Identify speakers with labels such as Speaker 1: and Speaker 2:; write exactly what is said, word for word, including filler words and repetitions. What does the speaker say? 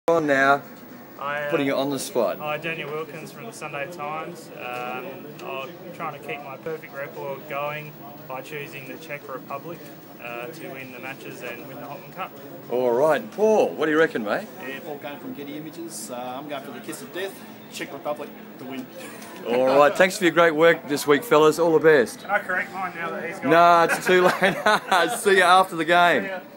Speaker 1: On now,
Speaker 2: I, uh,
Speaker 1: putting you on the spot.
Speaker 2: Hi, Daniel Wilkins from the Sunday Times. Um, I'm trying to keep my perfect record going by choosing the Czech Republic uh, to win the matches and win the Hopman Cup.
Speaker 1: All right, Paul, what do you reckon, mate?
Speaker 3: Yeah, Paul Kane from Getty Images. Uh, I'm going for the kiss of death, Czech Republic to win.
Speaker 1: All right, thanks for your great work this week, fellas. All the best.
Speaker 2: Can I correct mine now that he's gone?
Speaker 1: Nah, it's too late. See you after the game.